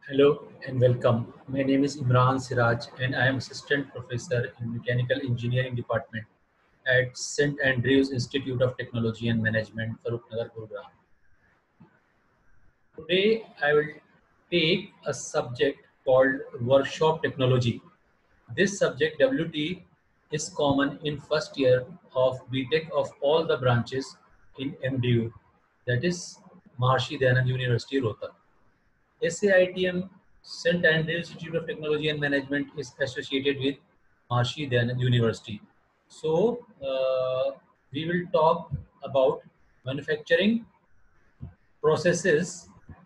Hello and welcome. My name is Imran Siraj and I am Assistant Professor in Mechanical Engineering Department at St. Andrews Institute of Technology and Management, Farookhnagar, Gurugram. Today I will take a subject called Workshop Technology. This subject WT is common in first year of BTech of all the branches in MDU, that is Maharshi Dayanand University, Rohtak. SAITM, St. Andrews Institute of Technology and Management, is associated with Maharshi Dayanand University. So, we will talk about manufacturing processes.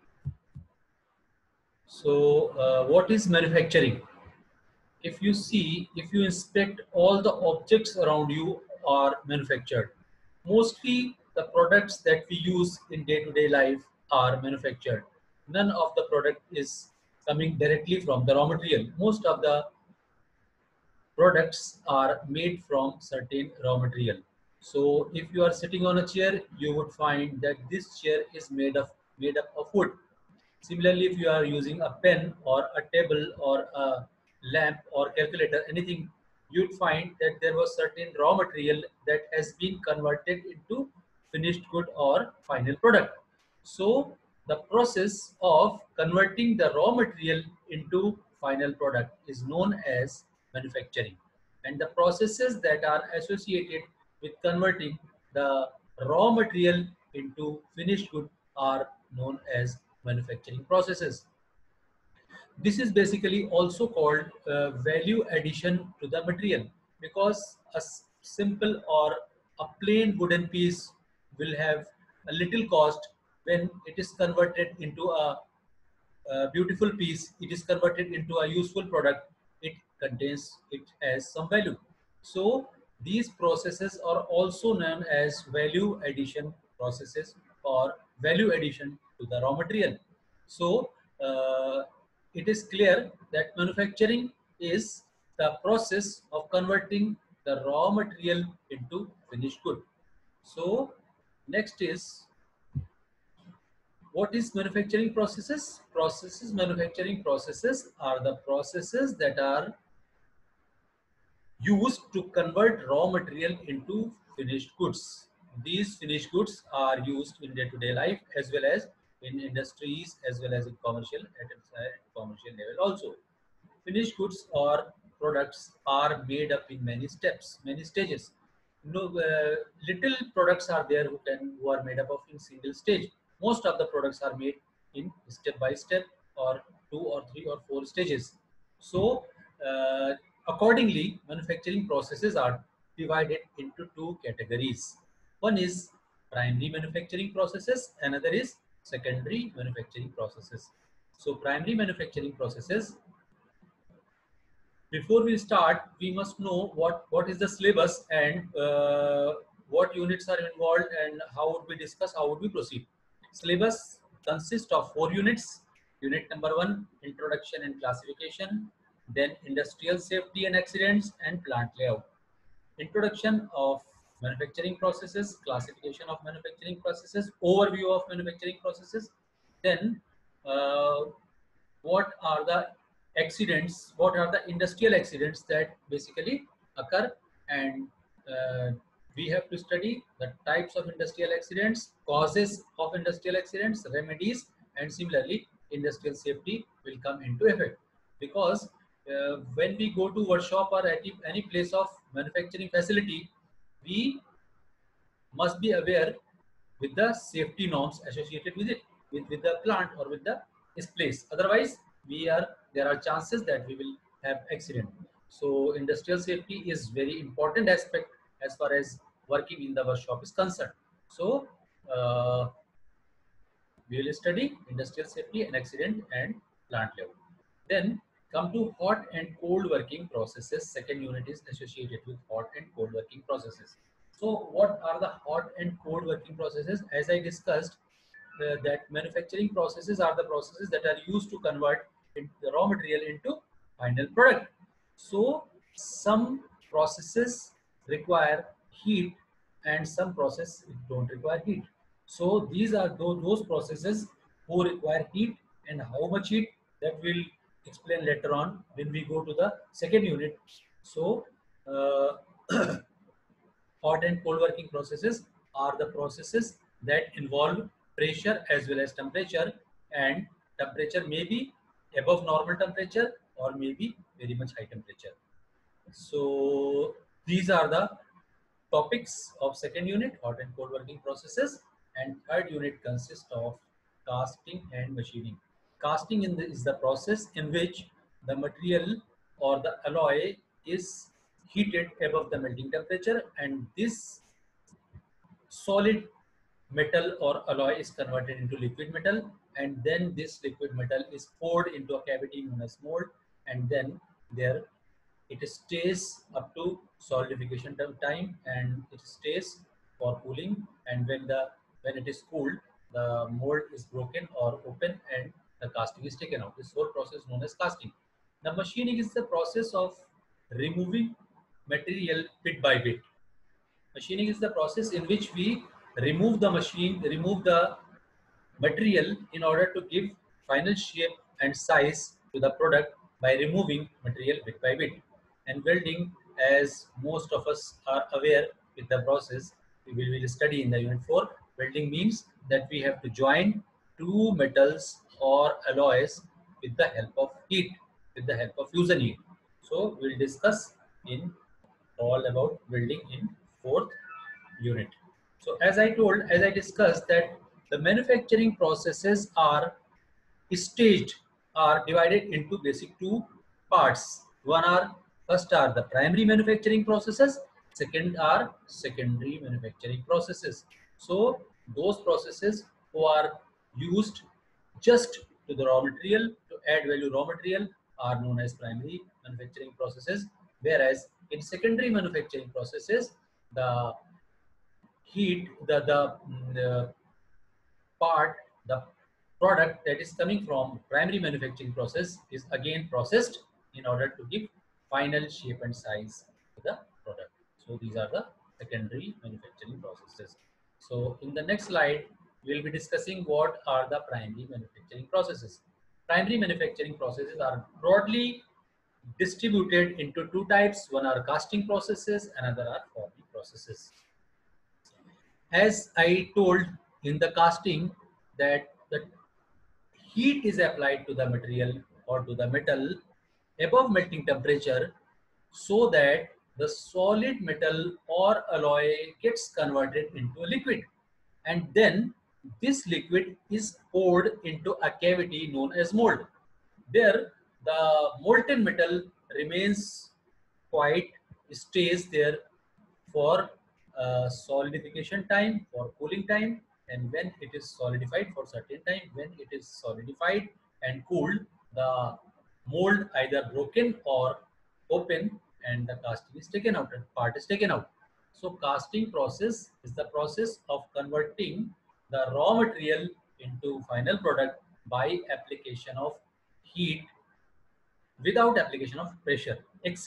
So, what is manufacturing? If you inspect, all the objects around you are manufactured. Mostly the products that we use in day-to-day life are manufactured. None of the product is coming directly from the raw material. Most of the products are made from certain raw material. So if you are sitting on a chair, you would find that this chair is made up of wood. Similarly, if you are using a pen or a table or a lamp or calculator, anything, you'd find that there was certain raw material that has been converted into finished good or final product. So the process of converting the raw material into final product is known as manufacturing. And the processes that are associated with converting the raw material into finished good are known as manufacturing processes. This is basically also called value addition to the material, because a simple or a plain wooden piece will have a little cost. When it is converted into a beautiful piece, it is converted into a useful product, it has some value. So these processes are also known as value addition processes or value addition to the raw material. So uh, it is clear that manufacturing is the process of converting the raw material into finished good. So next is, what is manufacturing processes? Manufacturing processes are the processes that are used to convert raw material into finished goods. These finished goods are used in day-to-day life as well as in industries as well as in commercial at commercial level also. Finished goods or products are made up in many steps, many stages. No, little products are there who are made up of in single stage. Most of the products are made in step by step or two or three or four stages. So uh, accordingly, manufacturing processes are divided into two categories. One is primary manufacturing processes, another is secondary manufacturing processes. So primary manufacturing processes, before we start, we must know what is the syllabus and what units are involved and how would we discuss, how would we proceed. Syllabus consists of 4 units. Unit number 1, introduction and classification, then industrial safety and accidents and plant layout. Introduction of manufacturing processes, classification of manufacturing processes, overview of manufacturing processes, then uh, what are the accidents, what are the industrial accidents that basically occur, and uh, we have to study the types of industrial accidents, causes of industrial accidents, remedies, and similarly industrial safety will come into effect. Because when we go to workshop or any place of manufacturing facility, we must be aware with the safety norms associated with it, with the plant or with the place. Otherwise, there are chances that we will have accident. So industrial safety is very important aspect as far as working in the workshop is concerned. So uh, we will study industrial safety and accident and plant level. Then come to hot and cold working processes. Second unit is associated with hot and cold working processes. So what are the hot and cold working processes? As I discussed, that manufacturing processes are the processes that are used to convert the raw material into final product. So some processes require heat and some processes don't require heat. So these are those processes who require heat, and how much heat. That will explain later on when we go to the second unit. So, hot and cold working processes are the processes that involve pressure as well as temperature, and temperature may be above normal temperature or may be very much high temperature. So these are the topics of second unit, hot and cold working processes, and third unit consists of casting and machining. Casting is the process in which the material or the alloy is heated above the melting temperature, and this solid metal or alloy is converted into liquid metal, and then this liquid metal is poured into a cavity known as mold, and then there it stays up to solidification time, and it stays for cooling, and when it is cooled, the mold is broken or open and the casting is taken out. This whole process known as casting. The machining is the process of removing material bit by bit. Machining is the process in which we remove the material in order to give final shape and size to the product by removing material bit by bit. And welding, as most of us are aware with the process, we will study in the unit 4. Welding means that we have to join two metals or alloys with the help of heat, with the help of fusion heat. So we'll discuss in all about welding in fourth unit. So as I discussed that the manufacturing processes are staged, are divided into basic two parts. First are the primary manufacturing processes, second are secondary manufacturing processes. So those processes who are used just to the raw material, to add value raw material, are known as primary manufacturing processes, whereas in secondary manufacturing processes, the heat the part, the product that is coming from primary manufacturing process is again processed in order to give final shape and size to the product. So these are the secondary manufacturing processes. So in the next slide, we'll be discussing what are the primary manufacturing processes. Primary manufacturing processes are broadly distributed into two types. One are casting processes, another are forming processes. As I told in the casting, that the heat is applied to the material or to the metal above melting temperature, so that the solid metal or alloy gets converted into a liquid, and then this liquid is poured into a cavity known as mold. There the molten metal remains quiet, stays there for solidification time, for cooling time, and when it is solidified for certain time, when it is solidified and cooled, the mold either broken or open, and the casting is taken out and part is taken out. So casting process is the process of converting the raw material into final product by application of heat without application of pressure,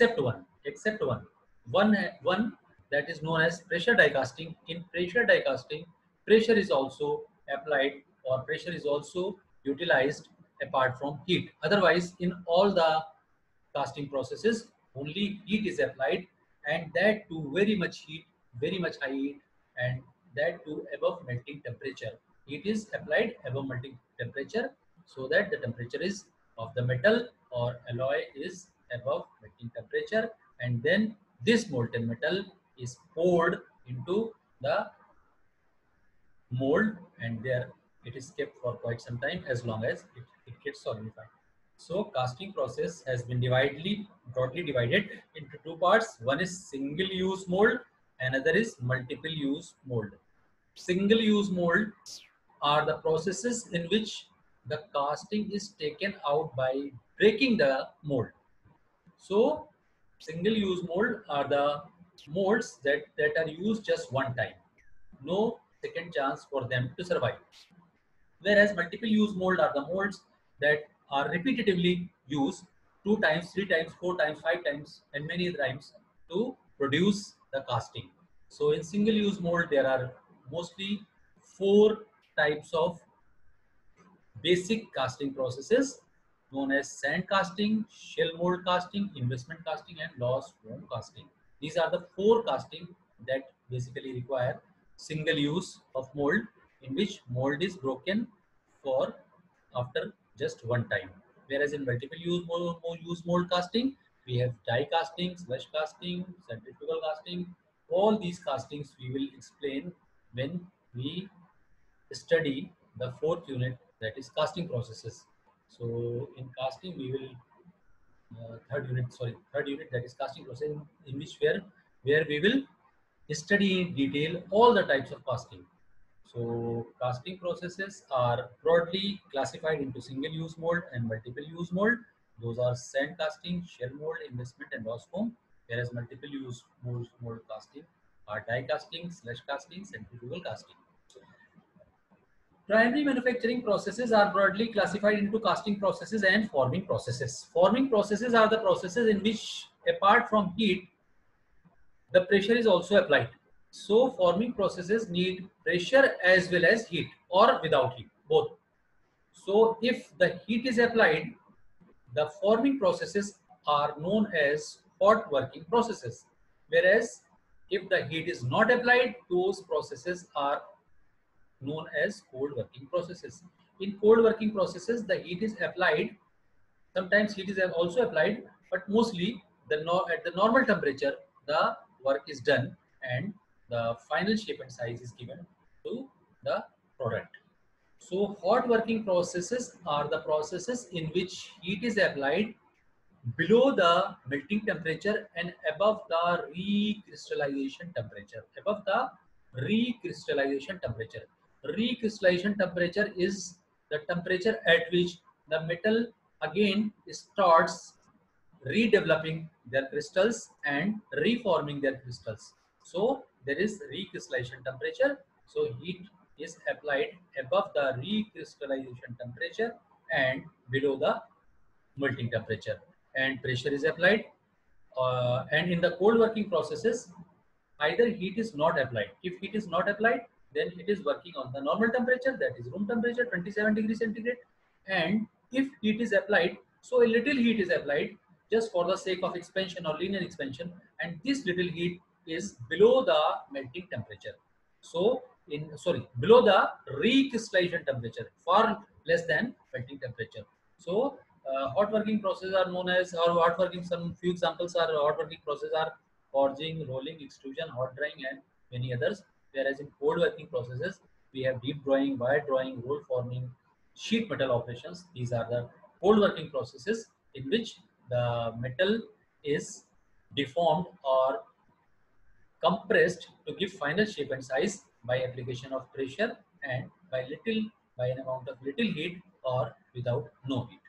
except one that is known as pressure die casting. In pressure die casting, pressure is also applied or pressure is also utilized apart from heat. Otherwise, in all the casting processes, only heat is applied, and that to very much heat, very much high heat, and that to above melting temperature. Heat is applied above melting temperature, so that the temperature is of the metal or alloy is above melting temperature, and then this molten metal is poured into the mold, and there it is kept for quite some time as long as it gets solidified. So casting process has been broadly divided into two parts. One is single use mold, another is multiple use mold. Single use mold are the processes in which the casting is taken out by breaking the mold. So single use mold are the molds that are used just one time. No second chance for them to survive. Whereas multiple use mold are the molds that are repetitively used 2 times, 3 times, 4 times, 5 times, and many times to produce the casting. So in single use mold, there are mostly 4 types of basic casting processes. known as sand casting, shell mold casting, investment casting, and loss foam casting. These are the four casting that basically require single use of mold, in which mold is broken for after just one time. Whereas in multiple use mold casting, we have die casting, slush casting, centrifugal casting. All these castings we will explain when we study the fourth unit, that is casting processes. So in casting we will third unit, that is casting process, in which where we will study in detail all the types of casting. So casting processes are broadly classified into single use mold and multiple use mold. Those are sand casting, shell mold, investment, and loss foam. Whereas multiple use mold casting are die casting, slush casting, centrifugal casting. Primary manufacturing processes are broadly classified into casting processes and forming processes. Forming processes are the processes in which, apart from heat, the pressure is also applied. So forming processes need pressure as well as heat, or without heat, both. So if the heat is applied, the forming processes are known as hot working processes. Whereas if the heat is not applied, those processes are known as cold working processes. In cold working processes, the heat is applied. Sometimes heat is also applied, but mostly at the normal temperature, the work is done and the final shape and size is given to the product. So hot working processes are the processes in which heat is applied below the melting temperature and above the recrystallization temperature. Above the recrystallization temperature. Recrystallization temperature is the temperature at which the metal again starts redeveloping their crystals and reforming their crystals. So there is recrystallization temperature. So heat is applied above the recrystallization temperature and below the melting temperature, and pressure is applied. And in the cold working processes, either heat is not applied. If heat is not applied, then it is working on the normal temperature, that is room temperature 27 degrees centigrade. And if heat is applied, so a little heat is applied just for the sake of expansion or linear expansion, and this little heat is below the melting temperature. So below the recrystallization temperature, far less than melting temperature. So hot working processes are known as, or hot working, some few examples are hot working processes are forging, rolling, extrusion, hot drying, and many others. Whereas in cold working processes, we have deep drawing, wire drawing, roll forming, sheet metal operations. These are the cold working processes in which the metal is deformed or compressed to give final shape and size by application of pressure and by an amount of little heat or without no heat.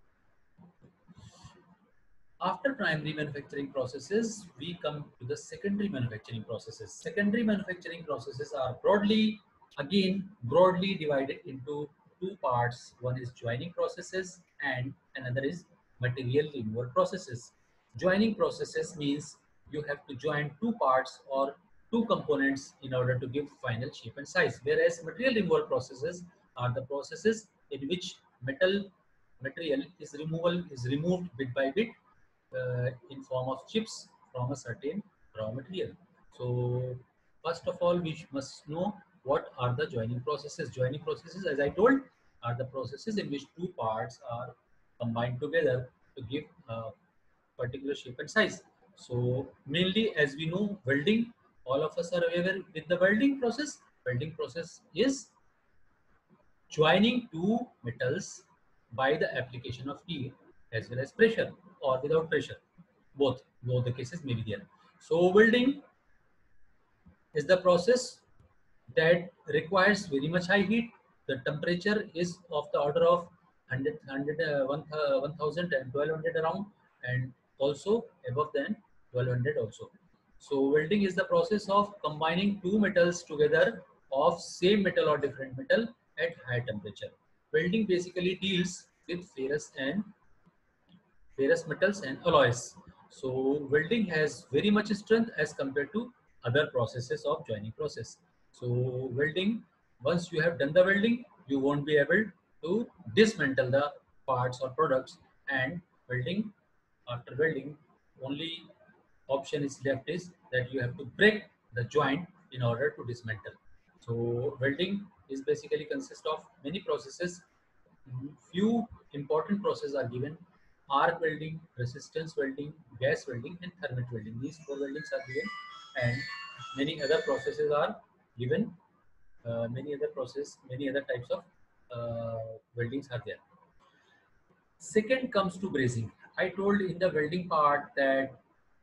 After primary manufacturing processes, we come to the secondary manufacturing processes. Secondary manufacturing processes are broadly divided into two parts. One is joining processes and another is material removal processes. Joining processes means you have to join two parts or two components in order to give final shape and size. Whereas material removal processes are the processes in which material is removed bit by bit in form of chips from a certain raw material. So first of all, we must know what are the joining processes. Joining processes, as I told, are the processes in which two parts are combined together to give a particular shape and size. So mainly, as we know, welding, all of us are aware with the welding process. Welding process is joining two metals by the application of heat as well as pressure, or without pressure. Both the cases may be there. So welding is the process that requires very much high heat. The temperature is of the order of 1000 and 1200 around, and also above than 1200 also. So welding is the process of combining two metals together of same metal or different metal at high temperature. Welding basically deals with ferrous metals and alloys. So welding has very much strength as compared to other processes of joining process. So welding, once you have done the welding, you won't be able to dismantle the parts or products, and welding. After welding, only option is left is that you have to break the joint in order to dismantle. So welding is basically consists of many processes. Few important processes are given: arc welding, resistance welding, gas welding, and thermal welding. These four weldings are given, and many other processes are given. Many other types of weldings are there. Second comes to brazing. I told in the welding part that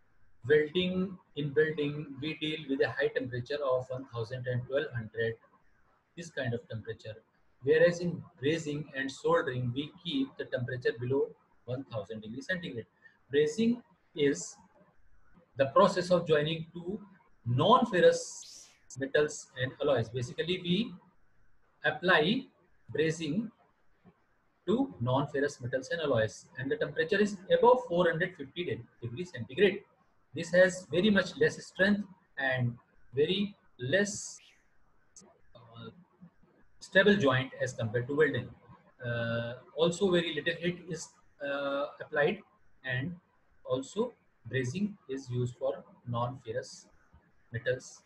in welding we deal with a high temperature of 1000 and 1200, this kind of temperature, whereas in brazing and soldering we keep the temperature below 1000 degrees centigrade. Brazing is the process of joining two non-ferrous metals and alloys. Basically we apply brazing to non-ferrous metals and alloys, and the temperature is above 450 degrees centigrade. This has very much less strength and very less uh, stable joint as compared to welding. Also very little heat is applied, and also brazing is used for non-ferrous metals,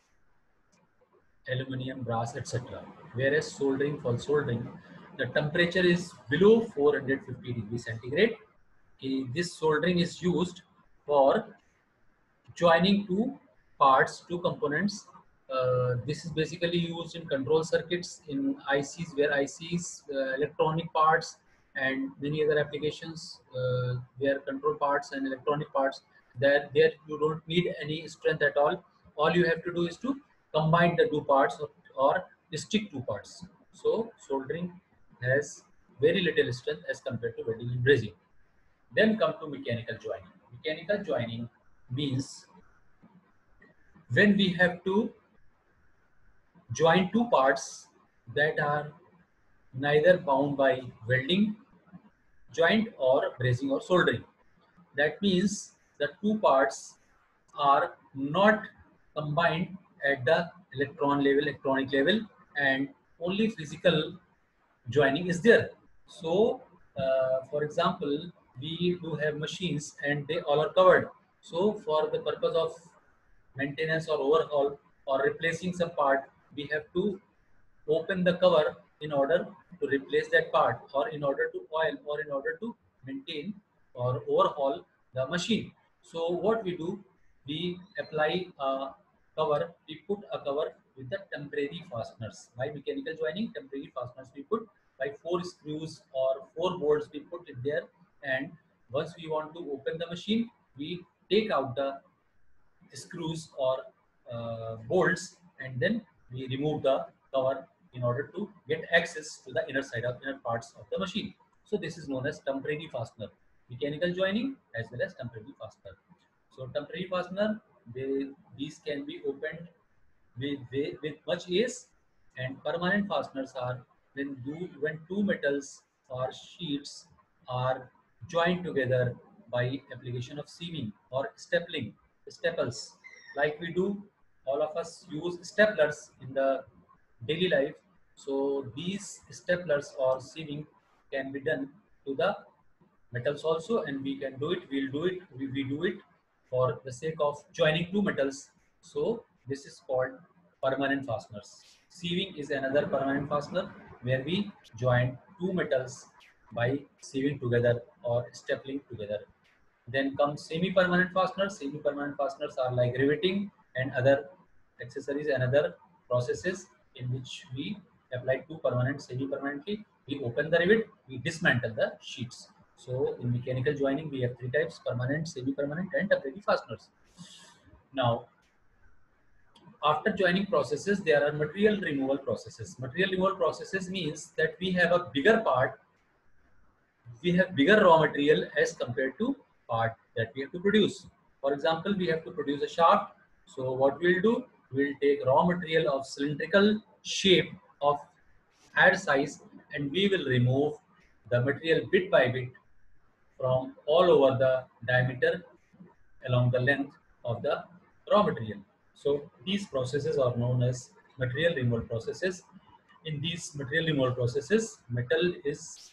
aluminum, brass, etc. Whereas soldering, the temperature is below 450 degrees centigrade. This soldering is used for joining two parts, two components. This is basically used in control circuits, in ICs, where ICs, electronic parts, and many other applications where control parts and electronic parts, that there you don't need any strength at all. All you have to do is to combine the two parts, or stick two parts. So soldering has very little strength as compared to welding and brazing. Then come to mechanical joining. Mechanical joining means when we have to join two parts that are neither bound by welding, joint, or brazing or soldering. That means the two parts are not combined at the electronic level, and only physical joining is there. So, for example, we do have machines and they all are covered. So, for the purpose of maintenance or overhaul or replacing some part, we have to open the cover in order to replace that part, or in order to oil, or in order to maintain or overhaul the machine. So what we do, we apply a cover, we put a cover with the temporary fasteners. By mechanical joining, temporary fasteners we put by 4 screws or 4 bolts we put it there, and once we want to open the machine, we take out the screws or bolts, and then we remove the cover in order to get access to the inner parts of the machine. So this is known as temporary fastener. Mechanical joining as well as temporary fastener. So temporary fastener, these can be opened with much ease, and permanent fasteners are when two metals or sheets are joined together by application of sieving or staples, like we do. All of us use staplers in the daily life. So these staplers or sieving can be done to the metals also, and we can do it, we do it for the sake of joining two metals. So this is called permanent fasteners. Sieving is another permanent fastener, where we join two metals by sieving together or stapling together. Then comes semi-permanent fasteners. Semi-permanent fasteners are like riveting and other accessories and other processes in which we apply two permanent semi-permanently. We open the rivet, we dismantle the sheets. So in mechanical joining, we have three types: permanent, semi-permanent, and temporary fasteners. Now, after joining processes, there are material removal processes. Material removal processes means that we have a bigger part, we have bigger raw material as compared to part that we have to produce. For example, we have to produce a shaft. So what we'll do, we'll take raw material of cylindrical shape of add size, and we will remove the material bit by bit from all over the diameter along the length of the raw material. So these processes are known as material removal processes. In these material removal processes, metal is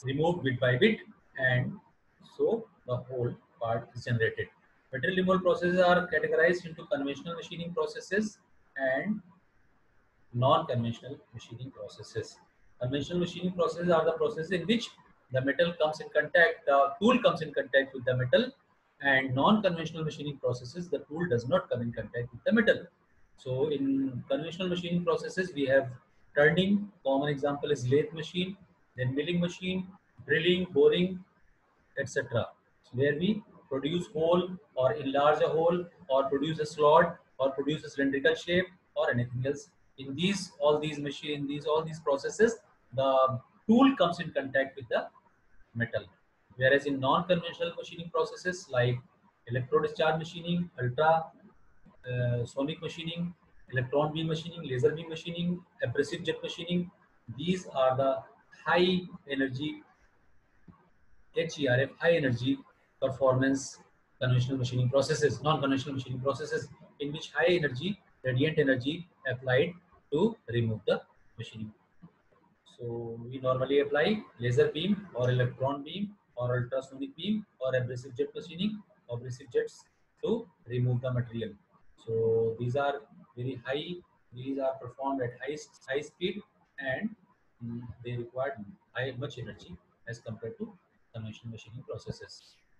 removed bit by bit, and so the whole part is generated. Material removal processes are categorized into conventional machining processes and non-conventional machining processes. Conventional machining processes are the processes in which the metal comes in contact, the tool comes in contact with the metal, and non-conventional machining processes, the tool does not come in contact with the metal. So in conventional machining processes, we have turning, common example is lathe machine, then milling machine, drilling, boring, etc. So where we produce hole or enlarge a hole or produce a slot or produce a cylindrical shape or anything else. In all these processes, the tool comes in contact with the metal. Whereas in non-conventional machining processes like electro discharge machining, ultra sonic machining, electron beam machining, laser beam machining, abrasive jet machining, these are the high energy HERF, high energy performance conventional machining processes, non-conventional machining processes, in which high energy, radiant energy applied to remove the machining. So we normally apply laser beam or electron beam or ultrasonic beam or abrasive jet machining, abrasive jets to remove the material. So these are very high, these are performed at high speed, and they require much energy as compared to conventional machining processes.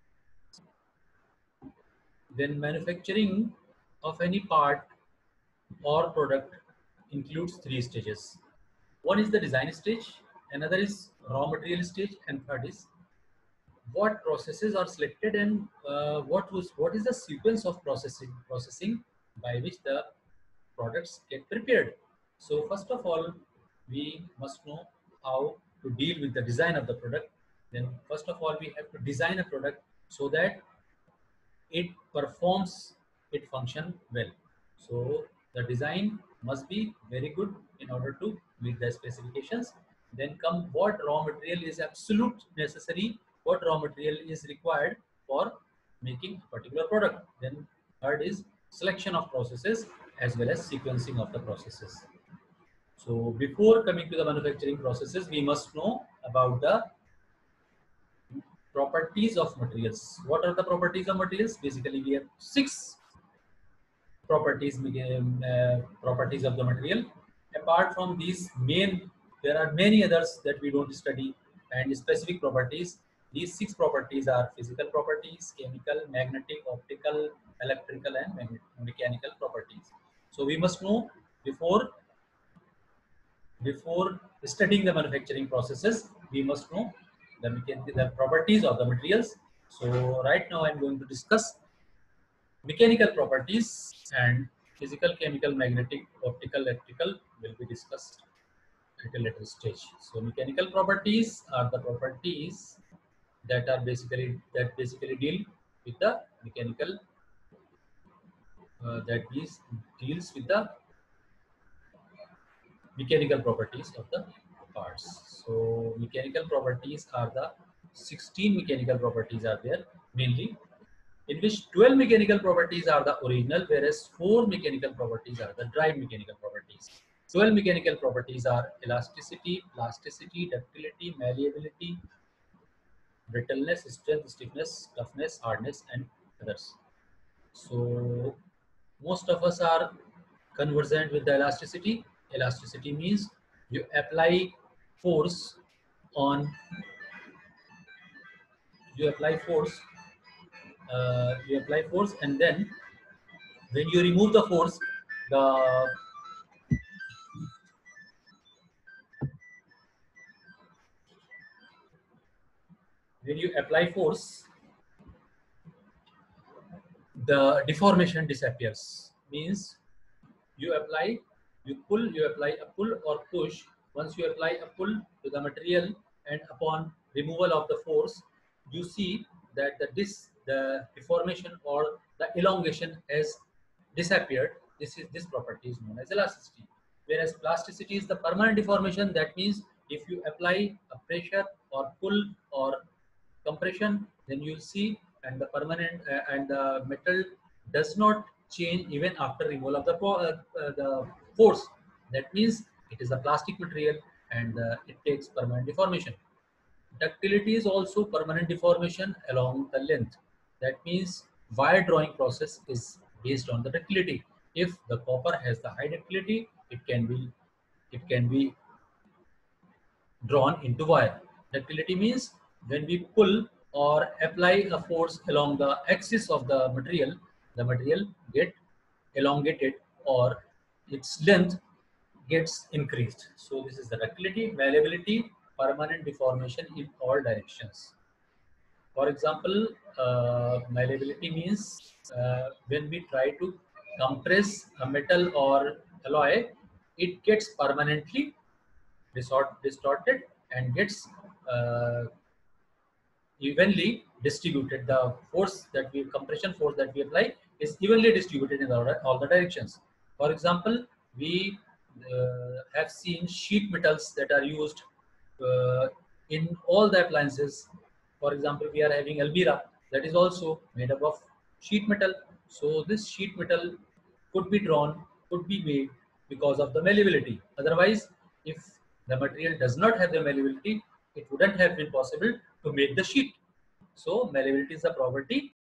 Then manufacturing of any part or product includes three stages. One is the design stage, another is raw material stage, and third is what processes are selected and what is the sequence of processing by which the products get prepared. So first of all, we must know how to deal with the design of the product. Then first of all, we have to design a product so that it performs it function well. So the design must be very good in order to meet the specifications. Then come what raw material is absolute necessary, what raw material is required for making a particular product. Then third is selection of processes as well as sequencing of the processes. So before coming to the manufacturing processes, we must know about the properties of materials. What are the properties of materials? Basically, we have six properties of the material. Apart from these main, there are many others that we don't study, and specific properties. These six properties are physical properties, chemical, magnetic, optical, electrical, and mechanical properties. So we must know before before studying the manufacturing processes, we must know the properties of the materials. So right now I'm going to discuss mechanical properties, and physical, chemical, magnetic, optical, electrical will be discussed at a later stage. So mechanical properties are the properties that basically deal with the mechanical deals with the mechanical properties of the parts. So mechanical properties are the 16 mechanical properties are there mainly, in which 12 mechanical properties are the original, whereas 4 mechanical properties are the derived mechanical properties. 12 mechanical properties are elasticity, plasticity, ductility, malleability, brittleness, strength, stiffness, toughness, hardness, and others. So most of us are conversant with the elasticity. Elasticity means you apply force on you apply force and then when you remove the force, the when you apply force, the deformation disappears. Means you apply, you apply a pull or push. Once you apply a pull to the material and upon removal of the force, you see that the deformation or the elongation has disappeared. This property is known as elasticity. Whereas plasticity is the permanent deformation. That means if you apply a pressure or pull or compression, then you'll see, and the permanent and the metal does not change even after removal of the force. That means it is a plastic material, and it takes permanent deformation. Ductility is also permanent deformation along the length. That means wire drawing process is based on the ductility. If the copper has the high ductility, it can be drawn into wire. Ductility means when we pull or apply a force along the axis of the material get elongated or its length gets increased. So this is the ductility, malleability, permanent deformation in all directions. For example, malleability means when we try to compress a metal or alloy, it gets permanently distorted and gets uh, evenly distributed. The force that we compression force that we apply is evenly distributed in all the directions. For example, we have seen sheet metals that are used uh, in all the appliances. For example, we are having Albira that is also made up of sheet metal. So this sheet metal could be drawn, could be made because of the malleability. Otherwise, if the material does not have the malleability, it wouldn't have been possible to make the sheet. So malleability is a property